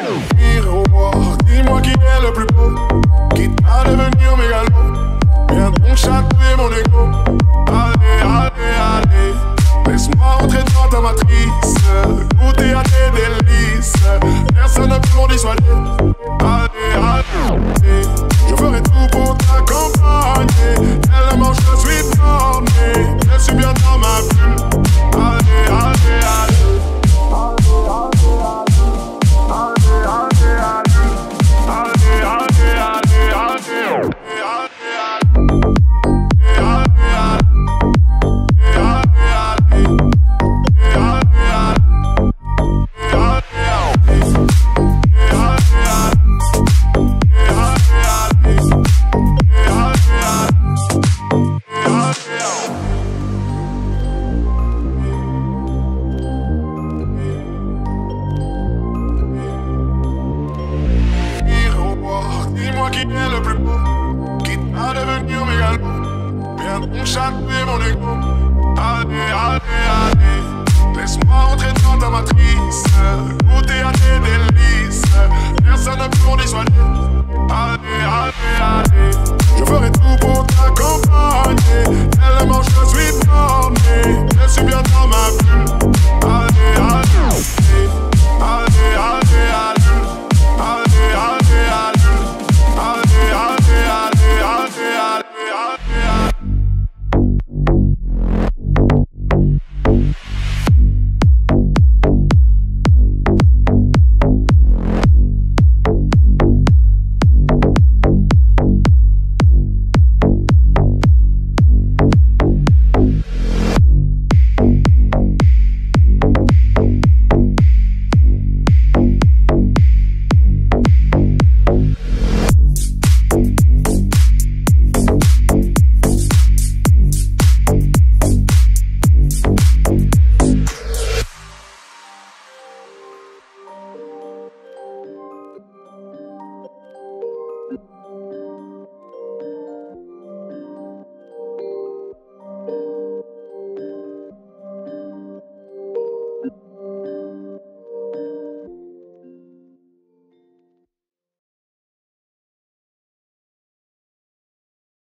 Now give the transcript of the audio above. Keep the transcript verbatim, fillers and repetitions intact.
Miroir, dis-moi qui est le plus beau, quitte à devenir mégalo. Viens donc chatouiller mon ego. Allez, allez, allez, laisse-moi entrer dans ta matrice, goûter à tes délices. Personne ne peut m'en dissuader. Allez, allez, je ferai tout pour t'accompagner. Tellement je suis borné, je suis bien dans ma bulle. Allez, allez, allez. Dis-moi qui est le plus beau, quitte à devenir mégalo. Viens donc chatouiller mon ego. Allez, allez, allez, laisse-moi entrer dans